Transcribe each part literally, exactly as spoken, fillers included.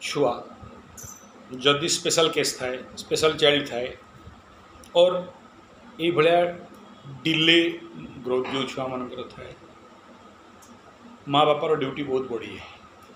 छुआ जदि special case थाए स्पेशल चाइल्ड थाए और ये भाया डिले ग्रोथ जो छुआ मानकर थाए माँ बापार ड्यूटी बहुत बढ़ी है।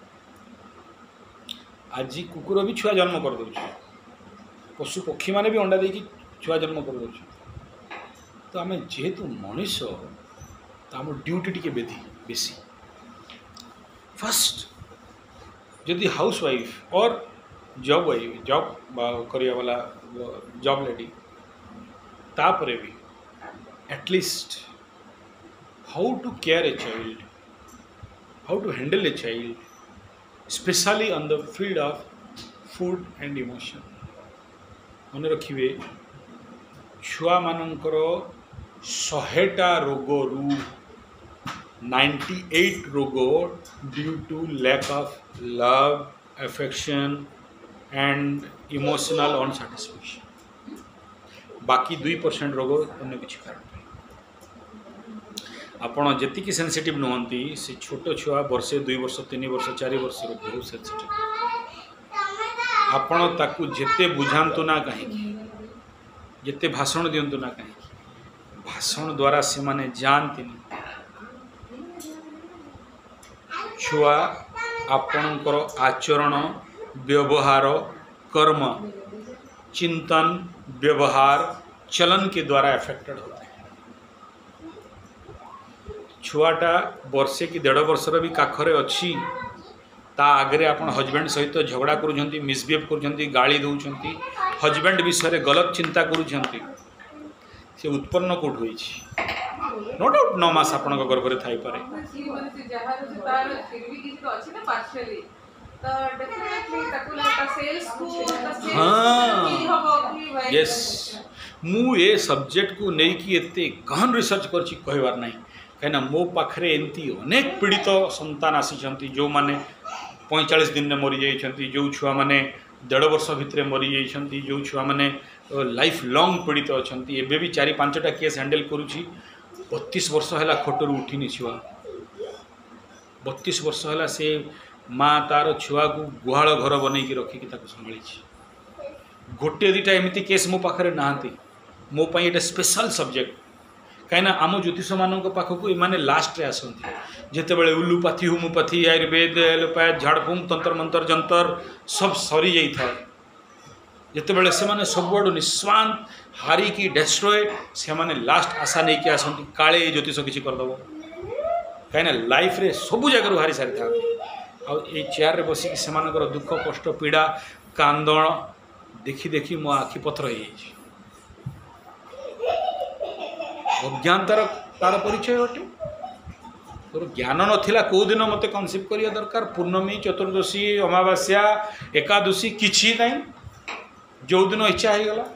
आज कुकुर भी छुआ जन्म कर दे पशु पक्षी माने भी अंडा देकी छुआ जन्म कर दे तो आम जेहेतु मनीष तो आम ड्यूटी टी बेधी बेसी फर्स्ट जदि हाउस वाइफ और जॉब वाइफ जॉब करिया वाला जॉब लेडी तापरे भी at least how to care a child how to handle a child specially on the field of food and emotion मन रखिए छुआ मानकर शहेटा रोगरू अट्ठानवे रोग due to lack of love affection and emotional unsatisfaction बाकी दुई परसेंट रोग अन्य किसी कारण आपण जी सेंसिटिव नुहति से छोट छुआ वर्षे दुई वर्ष तीन वर्ष चार वर्ष बहुत सेंसिटिव आपण ताकू जेते बुझातु ना कहीं जेते भाषण दिंतु ना कहीं भाषण द्वारा से माने जानती छुआ आपणकर आचरण व्यवहार कर्म चिंतन व्यवहार चलन के द्वारा अफेक्टेड होते हैं। छुआटा वर्षे कि डेढ़ वर्षर भी काखरे अच्छी ता आगे आप हजबैंड सहित झगड़ा करुँच मिसबिहेव कर गाड़ी दौरान हजबैंड विषय गलत चिंता करुँच से उत्पन्न कौट हो नो डाउट नौ मास आपण गर्भरे थाई पारे हाँ यस मु ए सब्जेक्ट को लेकिन एते गहन रिसर्च करछि कहबार नहीं कहीं मो पाखरे एमती अनेक पीड़ित संतान आसी जो माने पैंतालीस दिन में मरी जाइछंती जो छुआ माने डेढ़ वर्ष भितर मरी जाइछंती जो छुआ माने लाइफ लॉन्ग पीड़ित अछंती एबे भी चारि पांचटा केस हैंडल करुछि बत्तीस वर्ष है खटरू उठिनी छुआ बत्तीस वर्ष है से माँ तार छुआ को गुहाल घर बनईकी रखिकी संभाली गोटे दुटा एमती केस मो पाखे नहांती मो पाई एटा स्पेशल सब्जेक्ट कहीं आम ज्योतिष मान पाखक ये लास्ट रे आसती जिते बड़े उल्लूपाथी होम्योपाथी आयुर्वेद एलोपैथ झाड़फूंक तंत्र मंत्र जंतर सब सरी जाए जिते बड़े से माने सब आड़ निस्वांत हारिकी डेस्ट्रॉय से माने लास्ट आशा नहीं कि आसती काले ज्योतिष किसी करदेव कहीं लाइफ रे सब जगह हारी सारी था आई चेयर रे बसिक से दुख कष्ट पीड़ा कांदण देखी देखी मो आखि पथर हो जाइए अज्ञानतार तार परिचय अटे तोर ज्ञान नथिला कौ दिन मते कनसेप्ट करिया दरकार पूर्णमी चतुर्दशी अमावास्या एकादशी किछि नहीं जो दिन इच्छा हो गला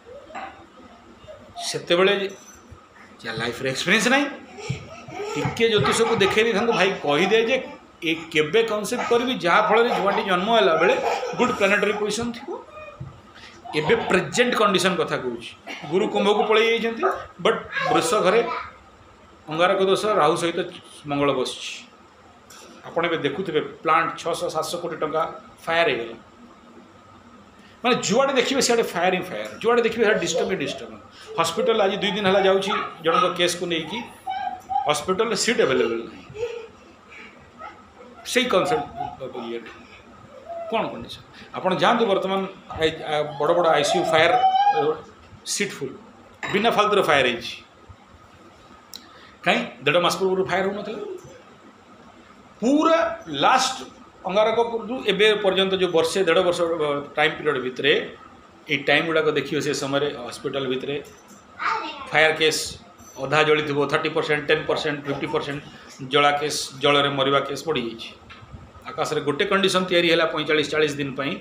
सेते बेले लाइफ रे एक्सपीरियंस नहीं टिके ज्योतिष को देखे था भाई कहीदे जे ए केबे कनसेप्ट करी जहाँ फल छुआटी जन्म है बेले गुड प्लानेटरी पोजिशन थी एबे प्रेजेंट कंडीशन कथा कहूँ गुरु कुंभ को पलि जाइए बट वृष घरे अंगारक दोष राहु सहित मंगल बस आपड़ ए देखुए प्लांट छःश सातश कोटी टंका फायर हो गला माने जुआड़े देखिए सियाड़े फायर ही फायर जुआड़े देखिए सियाड़े डिस्टर्ब ही डिस्टर्ब हॉस्पिटल आज दुई दिन है जाऊँगी जन केस को लेकिन हॉस्पिटल सीट अवेलेबल नहीं से कनसेप्ट ये कौन कंडीशन आपड़ जातु बर्तमान बड़ बड़ आईसीयू फायर सीट फुल बिना फालतू फायर हो कहीं डेढ़ मास पूर्व फायर हो पूरा लास्ट अंगारक एवं पर्यंत जो वर्षे डेढ़ वर्ष टाइम पीरियड भितर ये टाइम गुड़ाक देखिए से समय हॉस्पिटल भितर फायर केस अधा जली थो thirty percent ten percent fifty percent जला केस जल मरवा केस बढ़ी जाइए आकाश रे गोटे कंडीशन तैयारी है पैंतालीस चालीस दिन पाई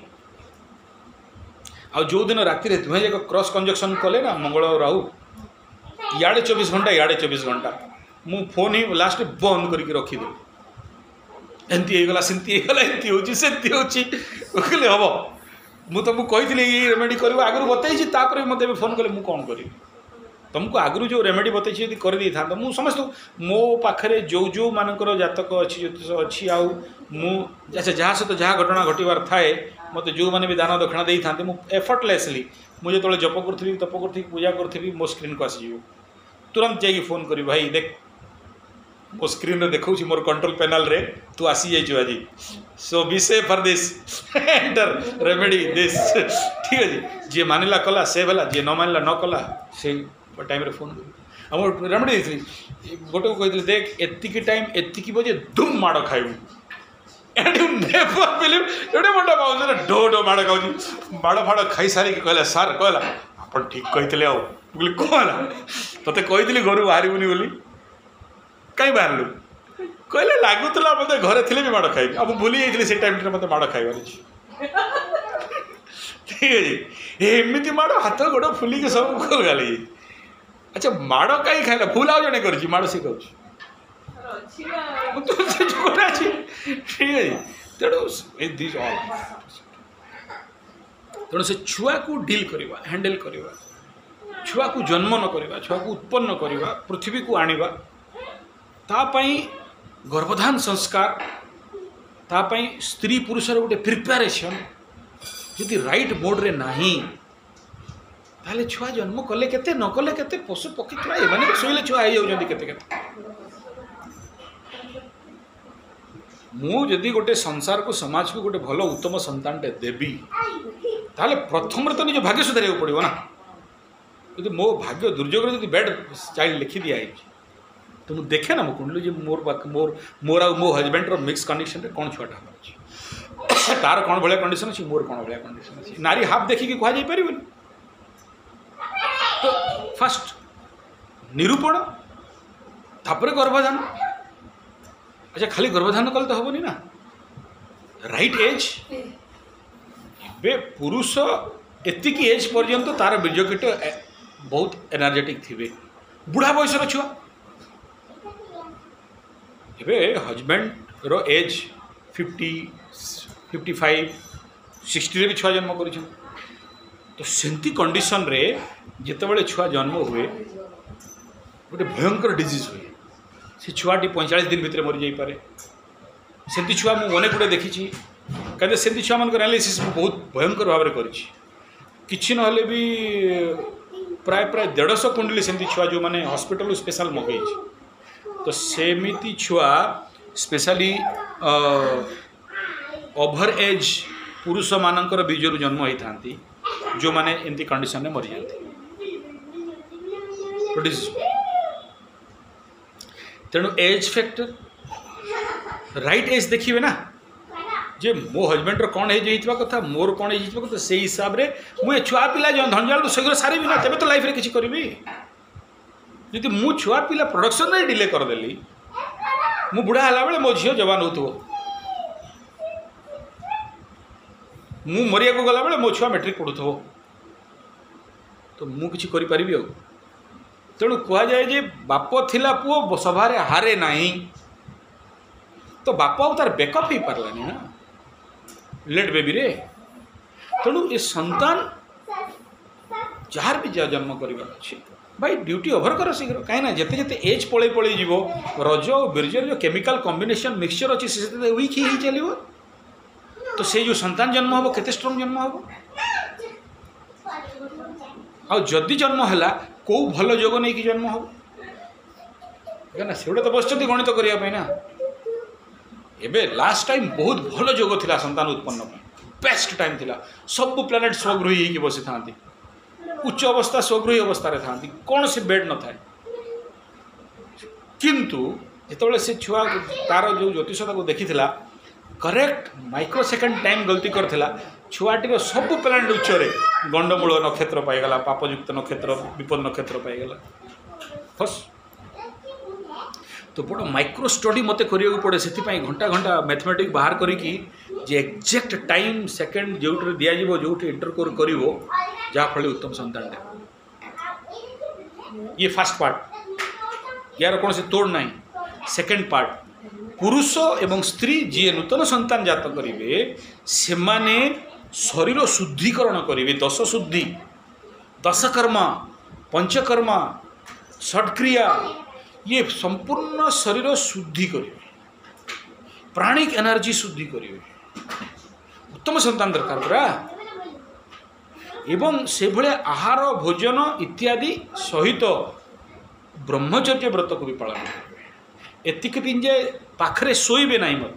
आ जो दिन राति दुहे जाक क्रॉस कंजक्शन कले ना मंगल और राहु इे चौबीस घंटा इे चौबीस घंटा मु फोन ही लास्ट बंद करके रखीदेवी एमती होगा सेमती होगा एमती हो हम मुझे तुमको कही रेमेडी कर आगु बताई मत फोन कले मुझे कौन करी तुमको आगु जो रेमेडी बताई कर दे था मुझ समस्त मो पाखे जो जो मानकर जातक अच्छी ज्योतिष अच्छी आउ मु अच्छा जहाँ सहित जहाँ घटना घटवार थाए मत जो मैंने भी दान दक्षिणा दे था मुझे एफर्टलेसली मुझे जो जप करी तप करी पूजा करी मो स्क्रीन को आसीज तुरंत जाइए फोन करी भाई देख मो स्क्रीन देखा मोर कंट्रोल पैनल रे तू आसी जाइए आज सो बी से for this enter remedy this ठीक है जी मानिला कला से भला जी न मानिला न कला से टाइम रे फोन कर रेमेडी देती गोटे को कहते देख एतिकी टाइम एतिकी बजे धूम माड़ खाइबू एडे मोटा पाऊँ डो डो माड़ खाऊँ माड़ फाड़ खाई सारिक कहला सार कहला आप ठीक कहते आओ बोली कौन तोते कही घर बाहरबुनि बोली कहीं बाहरलु कहले लगुला मत घरे थे भी माड़ खाइबी अब भूली जाइए से टाइम मत माड़ खाइबार ठीक है एमती माड़ हाथ गोड़ फुलिक सब खोल गाली अच्छा माड़ कहीं खाइला फुल आउ जड़े कर माड़ से कहूँ ठीक है तेणु दिस ऑल तेणु से छुआ को डील करवा हैंडल करवा छुआ को जन्म न करवा छुआ को उत्पन्न करवा पृथ्वी को आनिबा तापाई गर्भधान संस्कार तापाई स्त्री पुरुषर गोटे प्रिपेरेसन यदि राइट मोड रे नहीं ताले छुआ जन्म कले केते न कले केते पशु पक्षी थोड़ा ये माने सोइले छुआ आई जाउछन्ती केते केते मु जदि गोटे संसार को समाज को गोटे भल उत्तम संतान टे देवी ताले प्रथम तो निज भाग्य सुधार पड़ो ना यदि मो भाग्य दुर्योग यदि बैड चाइल्ड लिखि दिया तो मुझे देखे ना मो कुंडली मोर मोर मोर आ मो हजबैंड मिक्स कंडीशन रे कौन छुआटा हमारे तार कौन भाया कंडीशन अच्छी मोर कौन भाया कंडीशन अच्छी नारी हाफ देखिकी कह जापर तो फास्ट निरूपण तापर गर्भधान अच्छा खाली गर्भधान कले तो हेनी ना राइट एज बे पुरुष एतिकी एज पर्यंत तार बीर्जकीट बहुत एनर्जेटिक थी बुढ़ा बयसर छुआ एबे हजबैंड रो age fifty fifty five sixty भी छुआ जन्म कर तो सेमती कंडीशन रे जितेबाला छुआ जन्म हुए गोटे भयंकर डिजीज हुए से छुआटी पैंचाश दिन भितर मरी जापे सेमती छुआ मुझे अनेक गुड़े देखी कहीं सेमती छुआ मान एनालिसिस बहुत भयंकर भाव में कि ना भी प्राय प्राय देढ़श कुंडली सेमती छुआ जो मैंने हॉस्पिटल स्पेशल मगई तो सेमिति छुआ स्पेशली ओभर एज पुरुष मानकर बीजरू जन्म होता जो माने एमती कंडीशन में मरी जाती तेणु एज फैक्टर राइट एज देखिए ना जे मो हजबैंड कौन हो कथा मोर कौन हो कथा से हिसाब से मुझे छुआ पिला धंजाल तो शीघ्र सारी ना तेज तो लाइफ रे किसी करी जी मु छुआ पिला प्रोडक्शन रे डिले करदेली मु बुढ़ा हला बेले मो झील जवान हो मु मरिया को गला बेले मो छुआ मैट्रिक पढ़ुथो तो मु किछि करि परिबि आ तेणु कह जाए जे बाप थिला पुओ सभारे हारे नहीं तो बाप आउ तार बेकअप हो पार्लानी ना लेट बेबी रे तेणु ये संतान जार भी जा जन्म करवा अच्छे भाई ड्यूटी ओभर कर शीघ्र कहीं जिते जिते एज पलि पलि जीव रज और बीर्जर जो केमिकल कॉम्बिनेशन मिक्सचर अच्छी से वीक ही चलो तो से जो संतान जन्म हम केते स्ट्रॉन्ग जन्म हम आ जदि जन्म है कौ भल जोग नहीं कि जन्म हम ना से तो बस गणित करने ना एबे लास्ट टाइम बहुत भल जोग थिला संतान उत्पन्न बेस्ट टाइम थिला सब प्लैनेट स्वगृही होगी बसी था उच्च अवस्था स्वगृही अवस्था था कौन से बेड न था किंतु जिते से छुआ तार जो ज्योतिषता को देखी करेक्ट माइक्रो सेकेंड टाइम गलती करथिला छुआटीर सब प्लानेट उच्चरे गंडमूल नक्षत्र पाईगला पापयुक्त नक्षत्र विपद नक्षत्र पाईगला फर्स्ट तो बड़ माइक्रो स्टडी मत करिया पड़े से घंटा घंटा मैथमेटिक्स बाहर करी जे एक्जेक्ट टाइम सेकेंड जो दिज्व जो इंटर कर जहाँफल उत्तम संतान ये फास्ट पार्ट यार कौन से तोड़ ना सेकेंड पार्ट पुरुष एवं स्त्री जी नूतन संतान जात करेंगे से माने शरीर शुद्धिकरण करेंगे दश शुद्धि दशकर्मा पंचकर्मा षट्क्रिया ये संपूर्ण शरीर शुद्धि करेंगे प्राणिक एनर्जी शुद्धि करेंगे उत्तम संतान दरकार पूरा एवं से भले आहार भोजन इत्यादि सहित ब्रह्मचर्य व्रत को भी पालन करेंगे एतिक दिन जे पाखरे शोबे ना मत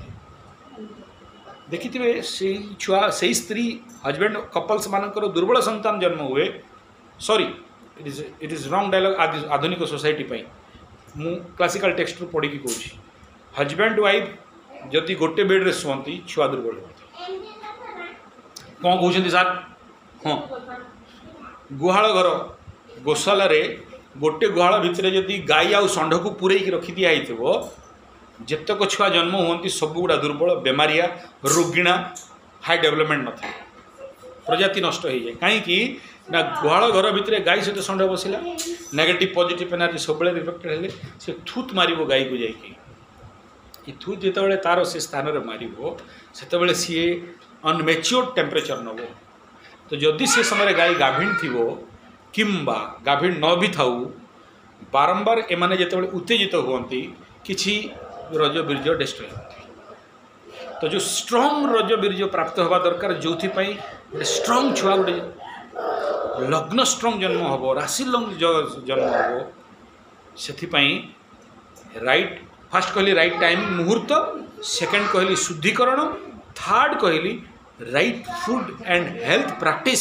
देखिए से छुआ से स्त्री हजबैंड कपल्स मानकर दुर्बल संतान जन्म हुए sorry it is it is wrong dialogue आधुनिक सोसाइटी पाई मु क्लासिकल टेक्स्ट रू पढ़ी कहूँ हजबैंड वाइफ जदि गोटे बेड्रे शुअती छुआ दुर्बल होती कौन कहते सार हाँ गुहाल घर गोशाला गोटे गुहाल भितर जदि गाई आउ षंढ को पूरे रखी दिखाई जितक छुआ जन्म होती सब गुड़ा दुर्बल बेमारिया रोगिणा हाई डेवलपमेंट न था प्रजाति नष्ट हो जाए कहीं ना गुहाल घर भितर गाई सहित षंढ बसला नेगेटिव पॉजिटिव एनर्जी सब रिफ्लेक्टेड हेले से थूत मार गाई को जाकि थूत जिते तार से स्थान में मार से सी अनमेच्योर्ड टेम्परेचर नब तो जदि से समय गाई गाभिन थी किंबा गाभिन न भी थाऊ बारंबार एमाने जिते उत्तेजित होती किसी रज बीर्ज डिस्ट्रय होती तो जो स्ट्रॉन्ग रज बीर्ज प्राप्त हवा दरकार जो गोटे स्ट्रॉन्ग छुआ गोटे लग्न स्ट्रॉन्ग जन्म हम राशि जन्म हम से राइट फास्ट कहली राइट टाइम मुहूर्त सेकेंड कहली शुद्धिकरण थर्ड कहली right food and health practice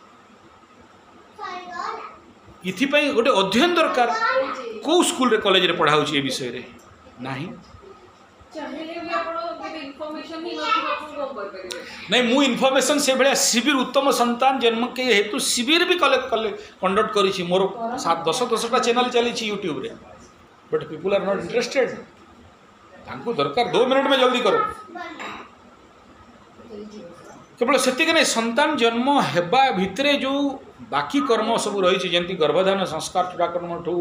इथिपाई गोटे अध्ययन दरकार कौ स्कूल रे कॉलेज रे पढ़ा होची ए विषय रे नाही नहीं मु इनफॉरमेशन से भाया शिविर उत्तम संतान जन्म के हेतु शिविर भी कलेक्ट कले कंडक्ट करी मोर सात दस दसटा चैनल चली यूट्यूब रे but people are not interested तांको दरकार दो मिनट में जल्दी करो केवल सेतिक नहीं संतान जन्म हेबा भितरे जो बाकी कर्म सब रही जमी गर्भधान संस्कार चूड़ाकर्म ठू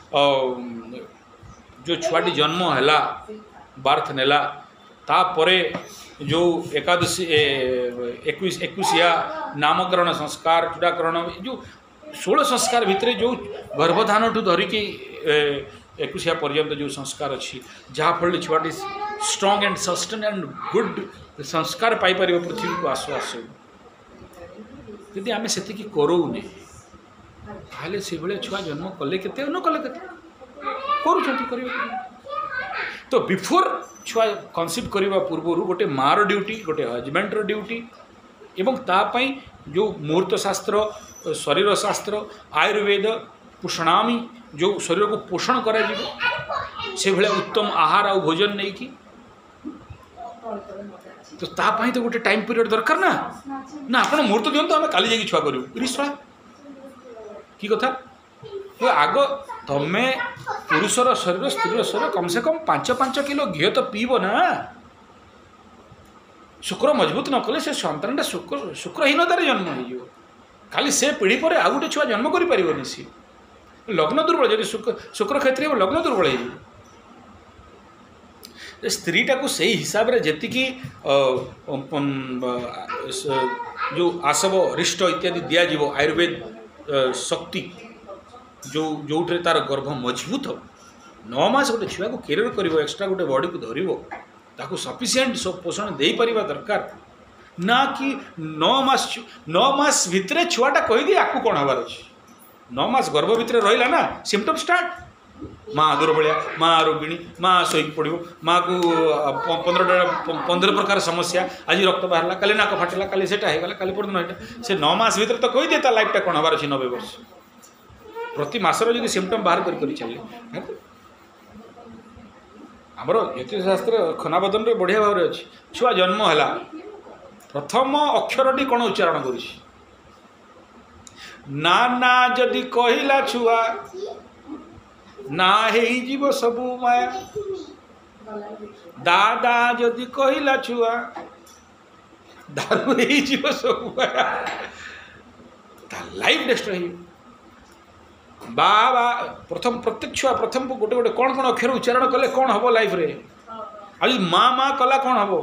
जो छुआटी जन्म है बार्थ नेला तापरे जो एकादशी एकुश एकुशिया नामकरण संस्कार चूड़ाकरण जो षोल संस्कार भितर जो गर्भधान ठू धरिकी एकुशिया पर्यंत जो संस्कार अच्छी जहाँफल छुआटी strong and sustain and good संस्कार पाई पार पृथ्वी को आसु आसु यदि आम से करोने ताले से भाई छुआ जन्म कले के न कले के तो बिफोर छुआ कनसीव करने पूर्वर गोटे मार ड्यूटी गोटे हजबैंड ड्यूटी एवं तापाई जो मुहूर्त शास्त्र शरीर शास्त्र आयुर्वेद पोषणामी जो शरीर को पोषण करा से भाई उत्तम आहार आ भोजन नहीं कि तो तापाई तो गोटे टाइम पीरियड दरकार ना ना आप मुहूर्त दिखाँ आम काली जाकि छुआ करूँ कि कथा तो आग तमें पुरुषर शरीर स्त्री शरीर कम से कम पांच पांच किलो घी तो पीब ना शुक्र मजबूत न कले से सन्तान शुक्र शुक्रहीनतार जन्म हो खाली से पीढ़ी पर आउ गोटे छुआ जन्म कर सी लग्न दुर्बल जब शुक्र शुक्र क्षेत्रीय लग्न दुर्बल हो स्त्रीटा को सही हिसाब रे जेतिकी जो आसव रिष्ट इत्यादि दिज्व आयुर्वेद शक्ति जो जो तार गर्भ मजबूत हो नौ मास गोटे छुआ को केयर कर एक्सट्रा गोटे बॉडी को धर सफिशिएंट सब पोषण दे पार दरकार ना कि नौ मास नौ मास भितर छुआटा कहीदी आपको कौन हबार अच्छे नौ मास गर्भ भितर रहा ना सिम्पटम स्टार्ट माँ दुर्बलिया माँ रोगिणी माँ शोक पड़ो माँ को पंद्रह पंद्रह प्रकार समस्या आज रक्त बाहर काली नाक फाटला काली सेटा होगा काली पड़ना से नौ मास भितर तो कही दिए लाइफटा कौन हबार अच्छे नबे वर्ष प्रति मासर जो सिम्पटम बाहर कर चलिए आमर ज्योतिष शास्त्र खनाबदन रे बढ़िया भाव अच्छी छुआ जन्म है प्रथम अक्षरटी कौन उच्चारण कर ना ना जदि कहला छुआ ना हो सबू माया दादा जदि कहला छुआ दारू हो सबू माया लाइफ डिस्ट्रय बाबा प्रथम प्रत्येक छुआ प्रथम गोटे गोटे कौन कौन अक्षर उच्चारण कले कौन हम लाइफ रे आज माँ माँ कला कौन हम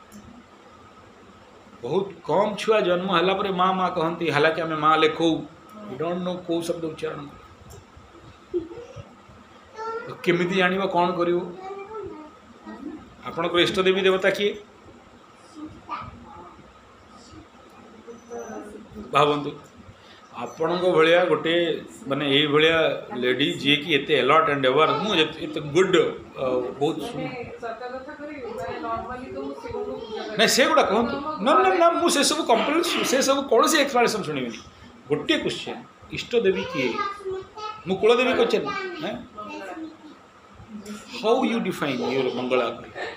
बहुत कम छुआ जन्म है माँ माँ कहती हालांकि आम माँ लेखो डोंट नो कौ शब्द उच्चारण केमिति जानिबा कौन करिवो आपणकर इष्ट देवी देवता किए भावतु आपण भाया गोटे माने यही भाया लेडी जी की एते अलर्ट एंड एवर मुझे गुड बहुत नहीं से गुड़ा कहतु ना ना ना मुझे सब कंप्लेन से सब कौन सी एक्सप्लेनेशन शुणिबी गोटे क्वेश्चन इष्ट देवी किए मु कुलदेवी question how you define your Mangala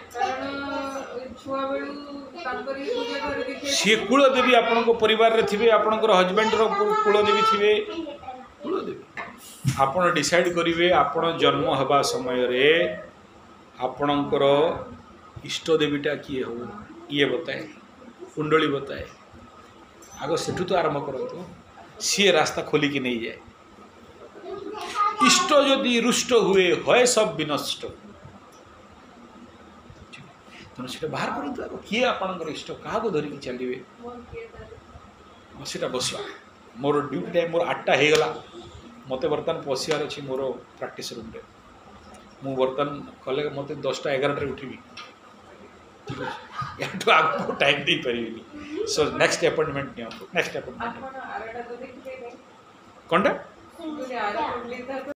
सी कुलदेवी आपण परिवार रे थिबे आपणकर हजबैंड रो कुलदेवी थिबे कुलदेवी आपण डिसाइड करिवे आपण जन्म हवा समय रे आपणकर इष्ट देवीटा किए हो ये बताए कुंडली बताए आग सेठू तो आरंभ करतु सी रास्ता खोलिक नहीं जाए इष्ट यदि रुष्ट हुए है सब विनष्ट तेना से बाहर करूँ किए आपणकर इष्ट क्या धरिकी चलिए से बसवा मोर ड्यूटी टाइम मोर आठटा हो गला मत बर्तमान पशियार अच्छी मोर प्रैक्टिस रूम रे मु बर्तमान कले मत दसटा एगारटे उठिबी ठीक है या आगे टाइम दे पारि सो नेक्स्ट अपॉइंटमेंट नि नेक्स्ट अपॉइंटमेंट कौन